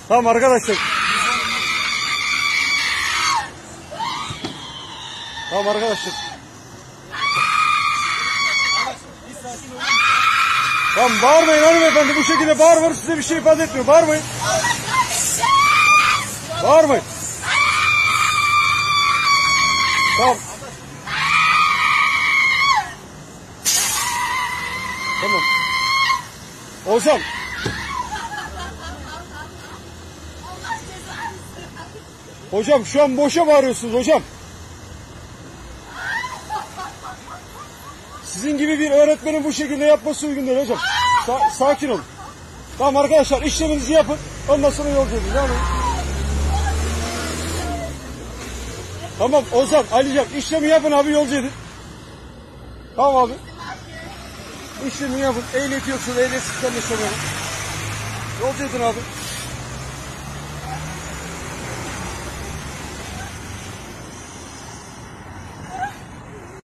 Tamam arkadaşlar. Tamam arkadaşlar. Tamam bağırmayın hanımefendi, bu şekilde bağırmanız size bir şey ifade etmiyor. Bağırmayın. Bağırmayın. Tamam. Tamam. Ozan. Hocam şu an boşa bağırıyorsunuz hocam. Sizin gibi bir öğretmenin bu şekilde yapması uygun değil hocam. Sakin olun. Tamam arkadaşlar, işleminizi yapın. Ondan sonra yolcu edin. Tamam Ozan, Alican, işlemi yapın abi, yolcu edin. Tamam abi. İşlemi yapın. Ehliyeti yoksa ehliyetsiz işlemi yapın. Yolcu edin abi.